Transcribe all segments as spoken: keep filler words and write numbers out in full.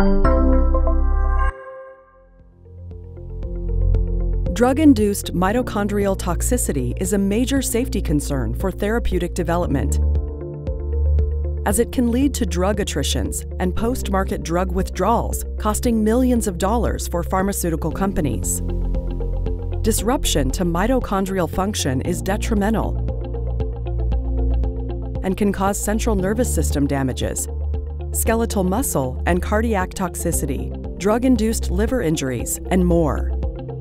Drug-induced mitochondrial toxicity is a major safety concern for therapeutic development, as it can lead to drug attritions and post-market drug withdrawals, costing millions of dollars for pharmaceutical companies. Disruption to mitochondrial function is detrimental and can cause central nervous system damages, skeletal muscle and cardiac toxicity, drug-induced liver injuries, and more.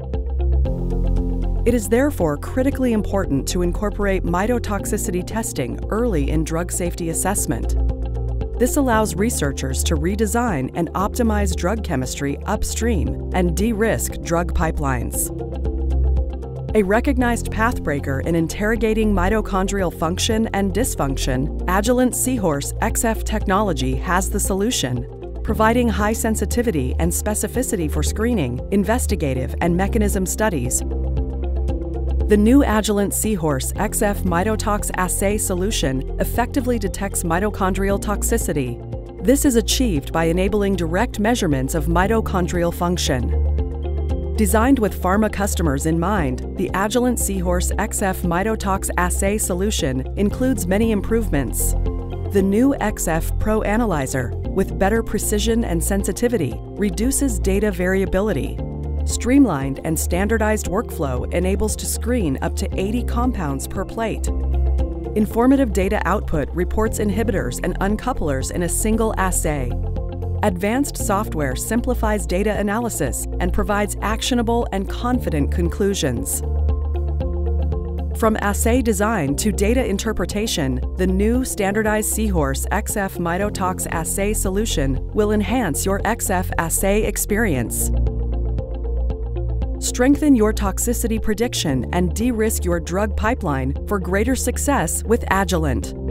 It is therefore critically important to incorporate mitotoxicity testing early in drug safety assessment. This allows researchers to redesign and optimize drug chemistry upstream and de-risk drug pipelines. A recognized pathbreaker in interrogating mitochondrial function and dysfunction, Agilent Seahorse X F technology has the solution, providing high sensitivity and specificity for screening, investigative, and mechanism studies. The new Agilent Seahorse X F Mitotox Assay solution effectively detects mitochondrial toxicity. This is achieved by enabling direct measurements of mitochondrial function. Designed with pharma customers in mind, the Agilent Seahorse X F Mitotox Assay solution includes many improvements. The new X F Pro Analyzer, with better precision and sensitivity, reduces data variability. Streamlined and standardized workflow enables to screen up to eighty compounds per plate. Informative data output reports inhibitors and uncouplers in a single assay. Advanced software simplifies data analysis and provides actionable and confident conclusions. From assay design to data interpretation, the new standardized Seahorse X F Mitotox Assay solution will enhance your X F assay experience. Strengthen your toxicity prediction and de-risk your drug pipeline for greater success with Agilent.